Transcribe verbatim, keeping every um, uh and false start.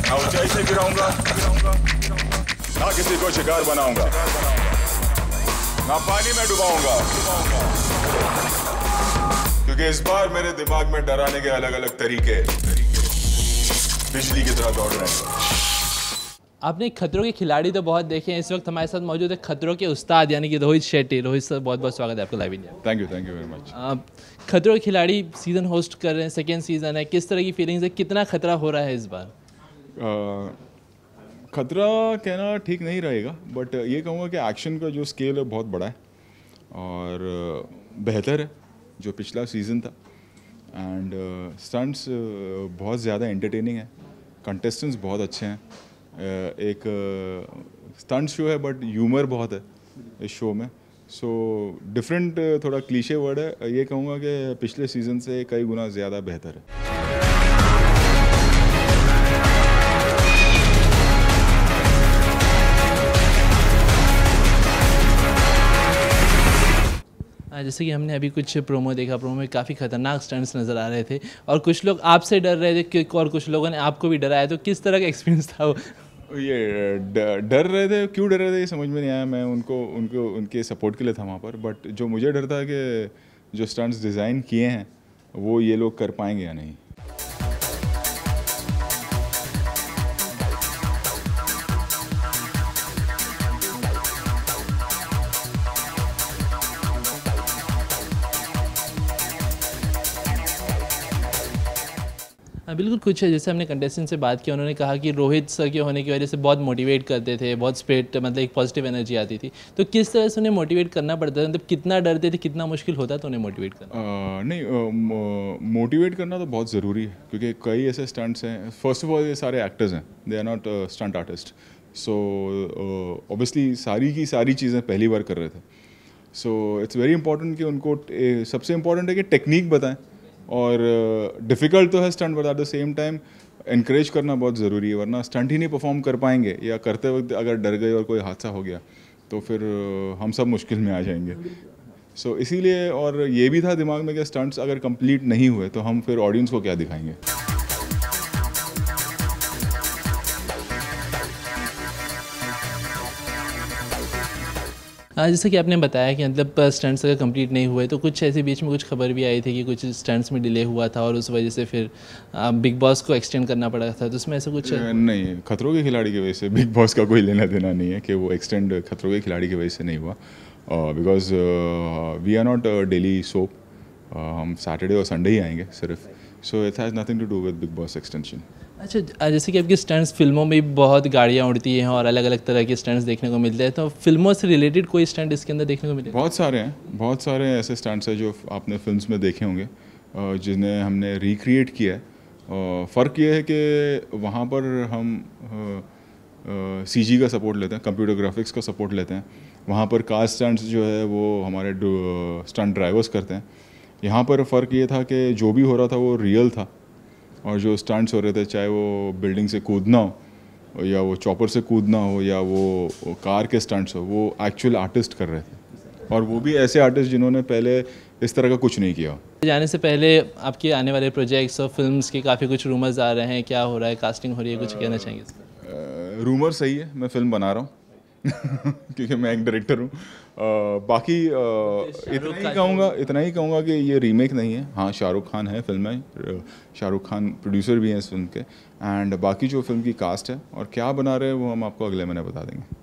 ना ऊंचाई से गिराऊंगा, ना किसी को शिकार बनाऊंगा, ना पानी में डुबाऊंगा, क्योंकि इस बार मेरे दिमाग में डराने के अलग अलग तरीके बिजली की तरह दौड़ रहे हैं। आपने खतरों के खिलाड़ी तो बहुत देखे हैं, इस वक्त हमारे साथ मौजूद है खतरों के उस्ताद यानी कि रोहित शेट्टी। रोहित सर, बहुत बहुत स्वागत है आपका live India. Thank you thank you very much. आप खतरों के खिलाड़ी सीज़न होस्ट कर रहे हैं, सेकेंड सीज़न है, किस तरह की फीलिंग्स है, कितना खतरा हो रहा है इस बार? uh, खतरा कहना ठीक नहीं रहेगा, बट ये कहूँगा कि एक्शन का जो स्केल है बहुत बड़ा है और uh, बेहतर है जो पिछला सीज़न था। एंड स्टंट्स uh, uh, बहुत ज़्यादा एंटरटेनिंग है, कंटेस्टेंट्स बहुत अच्छे हैं। uh, एक स्टंट uh, शो है बट ह्यूमर बहुत है इस शो में। सो so, डिफरेंट uh, थोड़ा क्लीशे वर्ड है, ये कहूँगा कि पिछले सीज़न से कई गुना ज़्यादा बेहतर है। जैसे कि हमने अभी कुछ प्रोमो देखा, प्रोमो में काफ़ी खतरनाक स्टंट्स नज़र आ रहे थे और कुछ लोग आपसे डर रहे थे और कुछ लोगों ने आपको भी डराया, तो किस तरह का एक्सपीरियंस था वो? ये डर रहे थे, क्यों डर रहे थे ये समझ में नहीं आया। मैं उनको उनको उनके सपोर्ट के लिए था वहाँ पर, बट जो मुझे डर था कि जो स्टंट्स डिज़ाइन किए हैं वो ये लोग कर पाएंगे या नहीं। हाँ बिल्कुल, कुछ है जैसे हमने कंटेस्टेंट से बात की, उन्होंने कहा कि रोहित सर के होने की वजह से बहुत मोटिवेट करते थे, बहुत स्पिरिट मतलब एक पॉजिटिव एनर्जी आती थी। तो किस तरह से उन्हें मोटिवेट करना पड़ता था, मतलब कितना डरते थे, कितना मुश्किल होता था उन्हें मोटिवेट करना? uh, नहीं, मोटिवेट uh, करना तो बहुत ज़रूरी है क्योंकि कई ऐसे स्टंट्स हैं। फर्स्ट ऑफ ऑल ये सारे एक्टर्स हैं, they are not stunt artist. So obviously सारी की सारी चीज़ें पहली बार कर रहे थे। सो इट्स वेरी इंपॉर्टेंट कि उनको eh, सबसे इम्पॉर्टेंट है कि टेक्निक बताएं, और डिफ़िकल्ट uh, तो है stunt, but at the same time increase करना बहुत ज़रूरी है, वरना स्टंट ही नहीं परफॉर्म कर पाएंगे या करते वक्त अगर डर गए और कोई हादसा हो गया तो फिर uh, हम सब मुश्किल में आ जाएंगे। सो so, इसीलिए, और ये भी था दिमाग में कि स्टंट्स अगर कंप्लीट नहीं हुए तो हम फिर ऑडियंस को क्या दिखाएंगे। हाँ, जैसे कि आपने बताया कि मतलब स्टंट्स अगर कंप्लीट नहीं हुए तो कुछ ऐसे बीच में कुछ खबर भी आई थी कि कुछ स्टंट्स में डिले हुआ था और उस वजह से फिर बिग बॉस को एक्सटेंड करना पड़ा था, तो उसमें ऐसा कुछ नहीं, खतरों के खिलाड़ी की वजह से बिग बॉस का कोई लेना देना नहीं है कि वो एक्सटेंड खतरों के खिलाड़ी की वजह से नहीं हुआ, because we are not daily soap, हम सैटरडे और संडे ही आएंगे सिर्फ। So it has nothing to do with Bigg Boss extension. अच्छा, जैसे कि आपकी स्टंट्स फिल्मों में भी बहुत गाड़ियाँ उड़ती हैं और अलग अलग तरह के स्टंट्स देखने को मिलते हैं, तो फिल्मों से रिलेटेड कोई स्टंट इसके अंदर देखने को मिले? बहुत सारे हैं, बहुत सारे ऐसे स्टंट्स हैं जो आपने फिल्म्स में देखे होंगे जिन्हें हमने रिक्रिएट किया है। फ़र्क ये है कि वहाँ पर हम सीजी का सपोर्ट लेते हैं, कंप्यूटर ग्राफिक्स का सपोर्ट लेते हैं। वहाँ पर कार स्टंट्स जो है वो हमारे स्टंट ड्राइवर्स करते हैं। यहाँ पर फ़र्क ये था कि जो भी हो रहा था वो रियल था, और जो स्टंट्स हो रहे थे, चाहे वो बिल्डिंग से कूदना हो या वो चॉपर से कूदना हो या वो, वो कार के स्टंट्स हो, वो एक्चुअल आर्टिस्ट कर रहे थे, और वो भी ऐसे आर्टिस्ट जिन्होंने पहले इस तरह का कुछ नहीं किया। जाने से पहले आपके आने वाले प्रोजेक्ट्स और फिल्म्स के काफ़ी कुछ रूमर्स आ रहे हैं, क्या हो रहा है, कास्टिंग हो रही है, कुछ कहना चाहेंगे इस पर? रूमर सही है, मैं फिल्म बना रहा हूँ क्योंकि मैं एक डायरेक्टर हूँ। बाकी uh, इतना ही कहूँगा इतना ही कहूँगा कि ये रीमेक नहीं है। हाँ, शाहरुख खान है फिल्म में, शाहरुख खान प्रोड्यूसर भी हैं इस फिल्म के, एंड बाकी जो फिल्म की कास्ट है और क्या बना रहे हैं वो हम आपको अगले महीने बता देंगे।